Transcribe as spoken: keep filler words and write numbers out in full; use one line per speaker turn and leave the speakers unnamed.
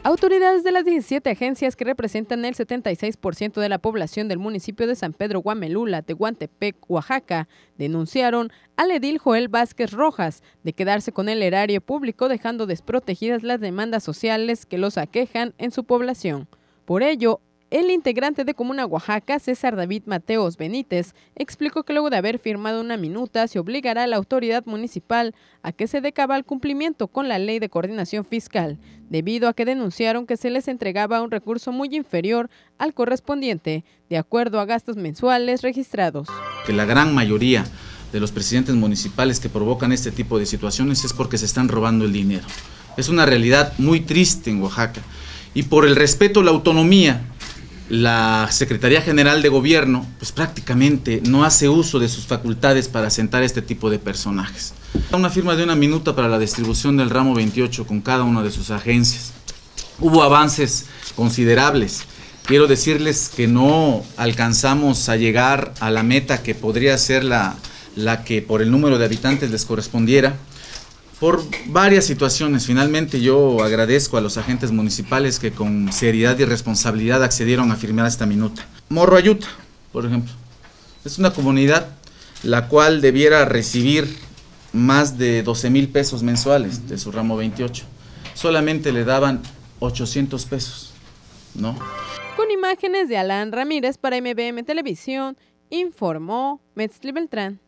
Autoridades de las diecisiete agencias que representan el setenta y seis por ciento de la población del municipio de San Pedro Guamelula, Tehuantepec, Oaxaca, denunciaron al edil Joel Vázquez Rojas de quedarse con el erario público, dejando desprotegidas las demandas sociales que los aquejan en su población. Por ello, el integrante de Comuna Oaxaca, César David Mateos Benítez, explicó que luego de haber firmado una minuta se obligará a la autoridad municipal a que se dé cabal cumplimiento con la ley de coordinación fiscal, debido a que denunciaron que se les entregaba un recurso muy inferior al correspondiente, de acuerdo a gastos mensuales registrados.
Que la gran mayoría de los presidentes municipales que provocan este tipo de situaciones es porque se están robando el dinero. Es una realidad muy triste en Oaxaca, y por el respeto a la autonomía, la Secretaría General de Gobierno pues prácticamente no hace uso de sus facultades para sentar este tipo de personajes. Una firma de una minuta para la distribución del ramo veintiocho con cada una de sus agencias. Hubo avances considerables. Quiero decirles que no alcanzamos a llegar a la meta que podría ser la, la que por el número de habitantes les correspondiera, por varias situaciones. Finalmente yo agradezco a los agentes municipales que con seriedad y responsabilidad accedieron a firmar esta minuta. Morro Ayuta, por ejemplo, es una comunidad la cual debiera recibir más de doce mil pesos mensuales de su ramo veintiocho. Solamente le daban ochocientos pesos, ¿no?
Con imágenes de Alan Ramírez para M B M Televisión, informó Metzli Beltrán.